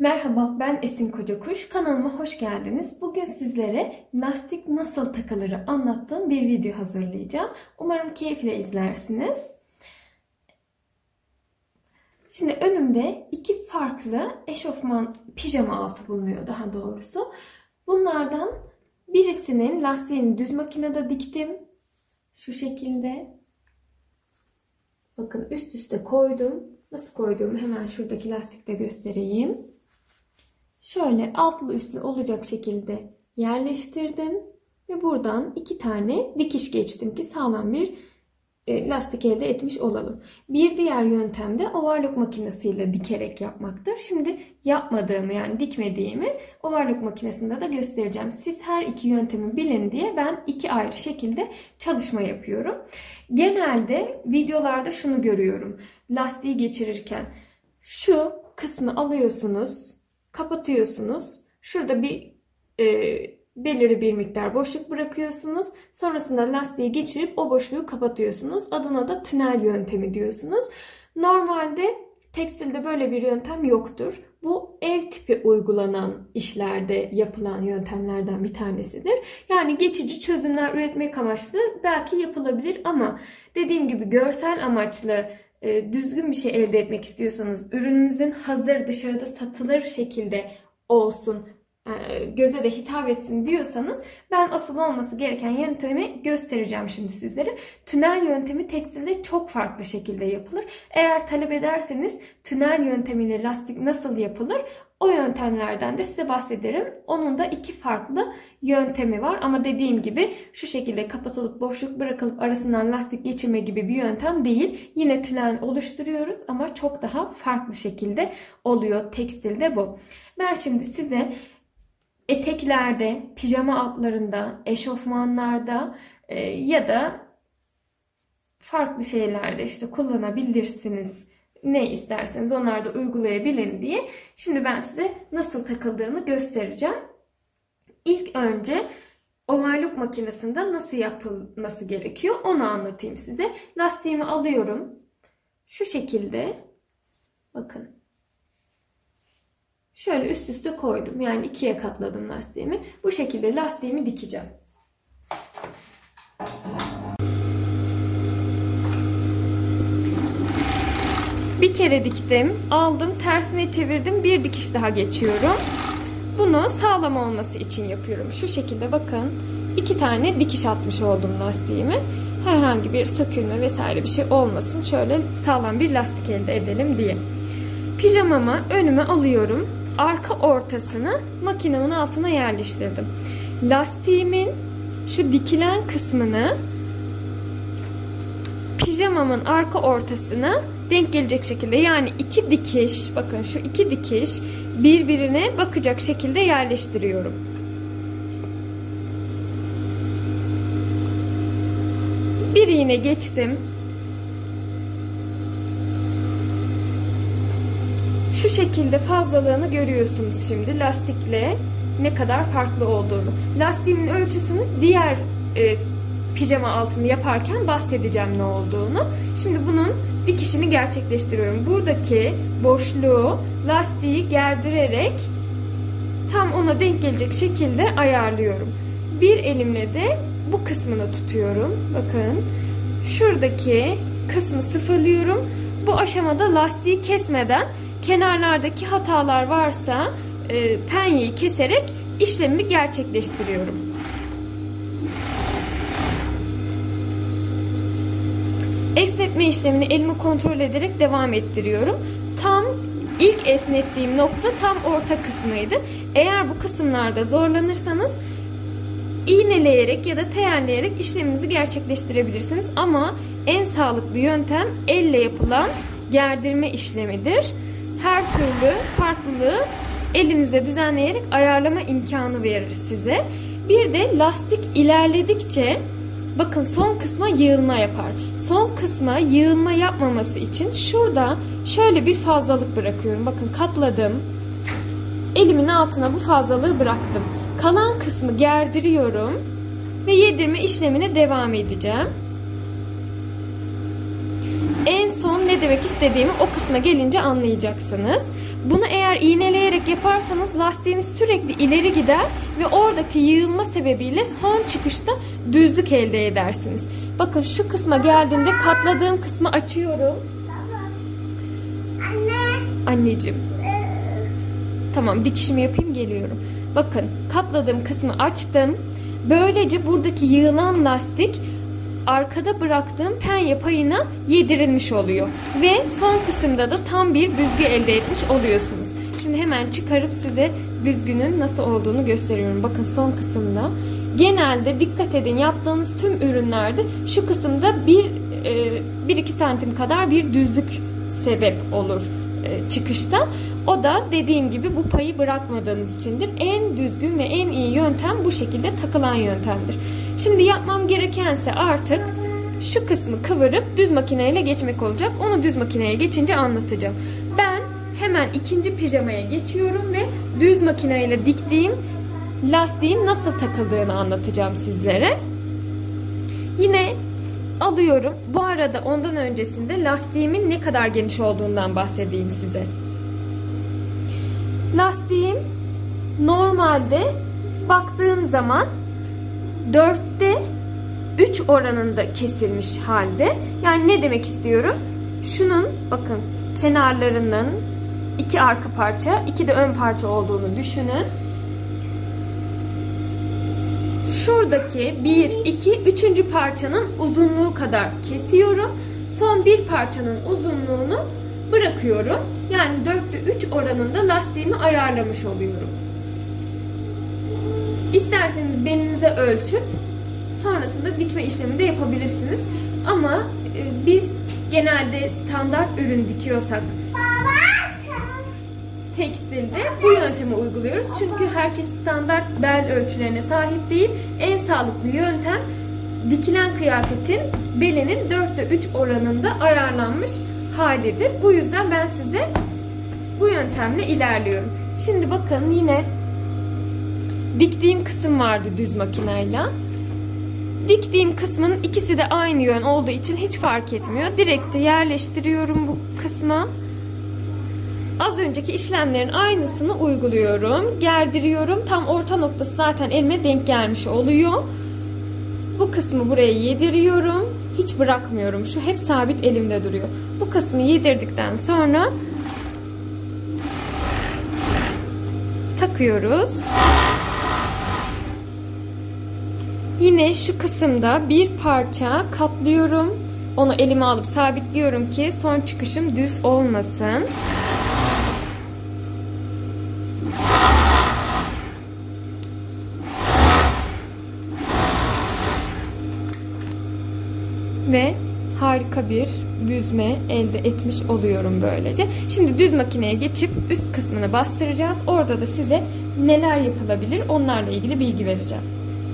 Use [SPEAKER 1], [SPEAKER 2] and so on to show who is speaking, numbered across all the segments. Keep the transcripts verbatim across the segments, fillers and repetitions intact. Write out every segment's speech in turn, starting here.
[SPEAKER 1] Merhaba, ben Esin Kocakuş. Kanalıma hoş geldiniz. Bugün sizlere lastik nasıl takılırı anlattığım bir video hazırlayacağım. Umarım keyifle izlersiniz. Şimdi önümde iki farklı eşofman pijama altı bulunuyor daha doğrusu. Bunlardan birisinin lastiğini düz makinede diktim. Şu şekilde. Bakın üst üste koydum. Nasıl koyduğumu hemen şuradaki lastikte göstereyim. Şöyle altlı üstlü olacak şekilde yerleştirdim. Ve buradan iki tane dikiş geçtim ki sağlam bir lastik elde etmiş olalım. Bir diğer yöntem de overlock makinesiyle dikerek yapmaktır. Şimdi yapmadığımı yani dikmediğimi overlock makinesinde de göstereceğim. Siz her iki yöntemi bilin diye ben iki ayrı şekilde çalışma yapıyorum. Genelde videolarda şunu görüyorum. Lastiği geçirirken şu kısmı alıyorsunuz, kapatıyorsunuz. Şurada bir e, belirli bir miktar boşluk bırakıyorsunuz. Sonrasında lastiği geçirip o boşluğu kapatıyorsunuz. Adına da tünel yöntemi diyorsunuz. Normalde tekstilde böyle bir yöntem yoktur. Bu ev tipi uygulanan işlerde yapılan yöntemlerden bir tanesidir. Yani geçici çözümler üretmek amaçlı belki yapılabilir ama dediğim gibi görsel amaçlı düzgün bir şey elde etmek istiyorsanız, ürününüzün hazır dışarıda satılır şekilde olsun, göze de hitap etsin diyorsanız ben asıl olması gereken yöntemi göstereceğim şimdi sizlere. Tünel yöntemi tekstilde çok farklı şekilde yapılır. Eğer talep ederseniz tünel yöntemiyle lastik nasıl yapılır? O yöntemlerden de size bahsederim. Onun da iki farklı yöntemi var. Ama dediğim gibi şu şekilde kapatılıp boşluk bırakılıp arasından lastik geçirme gibi bir yöntem değil. Yine tünel oluşturuyoruz ama çok daha farklı şekilde oluyor tekstilde bu. Ben şimdi size eteklerde, pijama altlarında, eşofmanlarda e, ya da farklı şeylerde işte kullanabilirsiniz. Ne isterseniz onlarda uygulayabilin diye. Şimdi ben size nasıl takıldığını göstereceğim. İlk önce overlock makinesinde nasıl yapılması gerekiyor onu anlatayım size. Lastiğimi alıyorum. Şu şekilde bakın. Şöyle üst üste koydum. Yani ikiye katladım lastiğimi. Bu şekilde lastiğimi dikeceğim. Bir kere diktim, aldım, tersine çevirdim, bir dikiş daha geçiyorum. Bunu sağlam olması için yapıyorum. Şu şekilde bakın, iki tane dikiş atmış oldum lastiğimi. Herhangi bir sökülme vesaire bir şey olmasın. Şöyle sağlam bir lastik elde edelim diye. Pijamamı önüme alıyorum. Arka ortasını makinemin altına yerleştirdim. Lastiğimin şu dikilen kısmını pijamamın arka ortasına denk gelecek şekilde, yani iki dikiş, bakın şu iki dikiş birbirine bakacak şekilde yerleştiriyorum. Bir iğne geçtim. Şu şekilde fazlalığını görüyorsunuz şimdi lastikle ne kadar farklı olduğunu. Lastiğimin ölçüsünü diğer e, pijama altını yaparken bahsedeceğim ne olduğunu. Şimdi bunun dikişini gerçekleştiriyorum. Buradaki boşluğu lastiği gerdirerek tam ona denk gelecek şekilde ayarlıyorum. Bir elimle de bu kısmını tutuyorum. Bakın şuradaki kısmı sıfırlıyorum. Bu aşamada lastiği kesmeden kenarlardaki hatalar varsa e, penyeyi keserek işlemi gerçekleştiriyorum. Esnetme işlemini elimi kontrol ederek devam ettiriyorum. Tam ilk esnettiğim nokta tam orta kısmıydı. Eğer bu kısımlarda zorlanırsanız iğneleyerek ya da teyelleyerek işleminizi gerçekleştirebilirsiniz. Ama en sağlıklı yöntem elle yapılan gerdirme işlemidir. Her türlü farklılığı elinize düzenleyerek ayarlama imkanı verir size. Bir de lastik ilerledikçe bakın son kısma yığılma yapar. Son kısma yığılma yapmaması için şurada şöyle bir fazlalık bırakıyorum. Bakın katladım. Elimin altına bu fazlalığı bıraktım. Kalan kısmı gerdiriyorum ve yedirme işlemine devam edeceğim. En son ne demek istediğimi o kısma gelince anlayacaksınız. Bunu eğer iğneleyerek yaparsanız lastiğiniz sürekli ileri gider ve oradaki yığılma sebebiyle son çıkışta düzlük elde edersiniz. Bakın şu kısma geldiğimde katladığım kısmı açıyorum.
[SPEAKER 2] Anne.
[SPEAKER 1] Anneciğim. Tamam, dikişimi yapayım, geliyorum. Bakın katladığım kısmı açtım. Böylece buradaki yığılan lastik arkada bıraktığım penye payına yedirilmiş oluyor. Ve son kısımda da tam bir büzgü elde etmiş oluyorsunuz. Şimdi hemen çıkarıp size büzgünün nasıl olduğunu gösteriyorum. Bakın son kısımda. Genelde dikkat edin, yaptığınız tüm ürünlerde şu kısımda bir bir iki santim kadar bir düzlük sebep olur çıkışta. O da dediğim gibi bu payı bırakmadığınız içindir. En düzgün ve en iyi yöntem bu şekilde takılan yöntemdir. Şimdi yapmam gerekense artık şu kısmı kıvırıp düz makineyle geçmek olacak. Onu düz makineye geçince anlatacağım. Ben hemen ikinci pijamaya geçiyorum ve düz makineyle diktiğim lastiğin nasıl takıldığını anlatacağım sizlere. Yine alıyorum. Bu arada ondan öncesinde lastiğimin ne kadar geniş olduğundan bahsedeyim size. Lastiğim normalde baktığım zaman dörtte üç oranında kesilmiş halde. Yani ne demek istiyorum? Şunun bakın kenarlarının iki arka parça, iki de ön parça olduğunu düşünün. Şuradaki bir, iki, üçüncü parçanın uzunluğu kadar kesiyorum. Son bir parçanın uzunluğunu bırakıyorum. Yani dörtte üç oranında lastiğimi ayarlamış oluyorum. İsterseniz belinize ölçüp sonrasında dikme işlemi de yapabilirsiniz. Ama e, biz genelde standart ürün dikiyorsak tekstilde bu yöntemi uyguluyoruz. Çünkü herkes standart bel ölçülerine sahip değil. En sağlıklı yöntem dikilen kıyafetin belinin dörtte üç oranında ayarlanmış halidir. Bu yüzden ben size bu yöntemle ilerliyorum. Şimdi bakın yine diktiğim kısım vardı düz makineyle. Diktiğim kısmın ikisi de aynı yön olduğu için hiç fark etmiyor. Direkt yerleştiriyorum bu kısma. Az önceki işlemlerin aynısını uyguluyorum. Gerdiriyorum. Tam orta noktası zaten elime denk gelmiş oluyor. Bu kısmı buraya yediriyorum. Hiç bırakmıyorum. Şu hep sabit elimde duruyor. Bu kısmı yedirdikten sonra takıyoruz. Yine şu kısımda bir parça katlıyorum. Onu elime alıp sabitliyorum ki son çıkışım düz olmasın. Ve harika bir büzme elde etmiş oluyorum böylece. Şimdi düz makineye geçip üst kısmını bastıracağız. Orada da size neler yapılabilir onlarla ilgili bilgi vereceğim.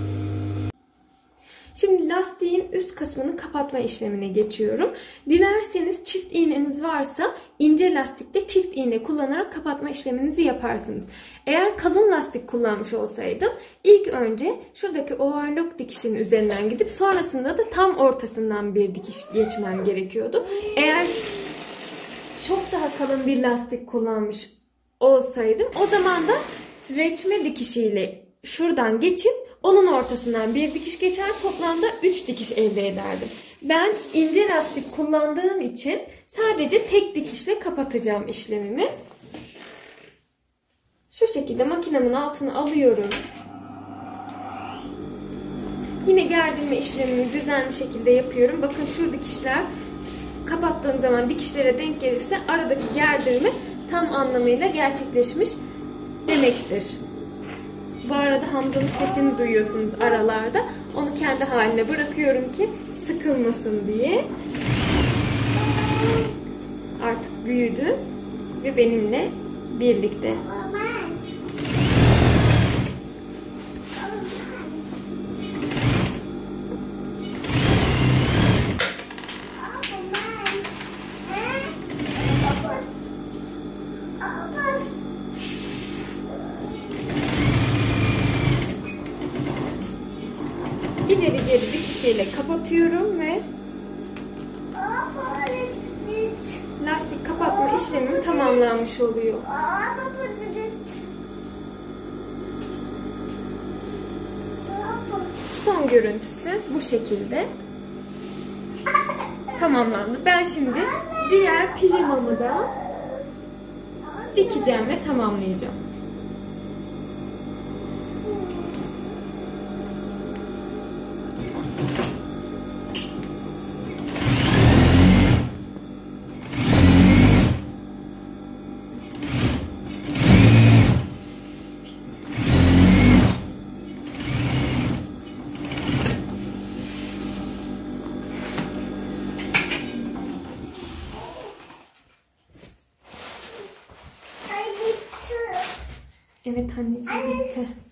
[SPEAKER 1] Şimdi lastiğin üst kısmını kapatma işlemine geçiyorum. Dilerseniz çift iğneniz varsa ince lastikte çift iğne kullanarak kapatma işleminizi yaparsınız. Eğer kalın lastik kullanmış olsaydım ilk önce şuradaki overlock dikişin üzerinden gidip sonrasında da tam ortasından bir dikiş geçmem gerekiyordu. Eğer çok daha kalın bir lastik kullanmış olsaydım o zaman da reçme dikişiyle şuradan geçip onun ortasından bir dikiş geçer, toplamda üç dikiş elde ederdim. Ben ince lastik kullandığım için sadece tek dikişle kapatacağım işlemimi. Şu şekilde makinemin altına alıyorum. Yine gerdirme işlemimi düzenli şekilde yapıyorum. Bakın şu dikişler kapattığım zaman dikişlere denk gelirse aradaki gerdirme tam anlamıyla gerçekleşmiş demektir. Bu arada Hamza'nın sesini duyuyorsunuz aralarda. Onu kendi haline bırakıyorum ki sıkılmasın diye. Artık büyüdü ve benimle birlikte. İleri geri dikişiyle kapatıyorum ve işlemim tamamlanmış oluyor. Son görüntüsü bu şekilde tamamlandı. Ben şimdi diğer pijamamı da dikeceğim ve tamamlayacağım. Evet anneciğim, bitti.